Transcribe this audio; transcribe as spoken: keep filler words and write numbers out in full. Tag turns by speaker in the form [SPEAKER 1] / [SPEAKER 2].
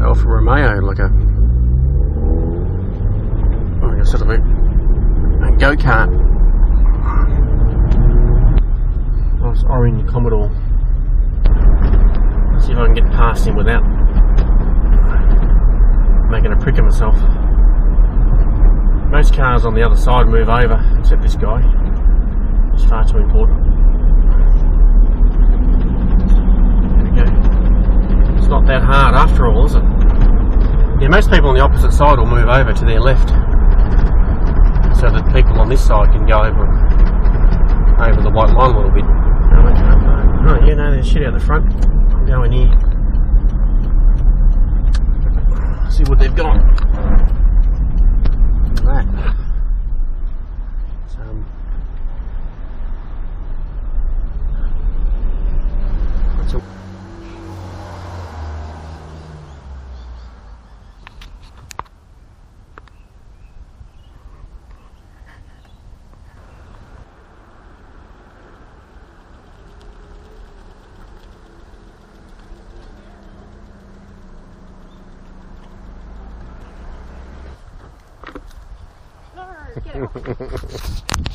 [SPEAKER 1] Alfa Romeo, like a, like a sort of a, a go-kart. Nice orange Commodore. See if I can get past him without making a prick of myself. Most cars on the other side move over, except this guy. It's far too important. There we go. It's not that hard after all, is it? Yeah, most people on the opposite side will move over to their left, so that people on this side can go over over the white line a little bit. Oh, yeah, no, there's shit out the front. I'll go in here. See what they've got. Look at that. It's, um, that's a
[SPEAKER 2] Get out.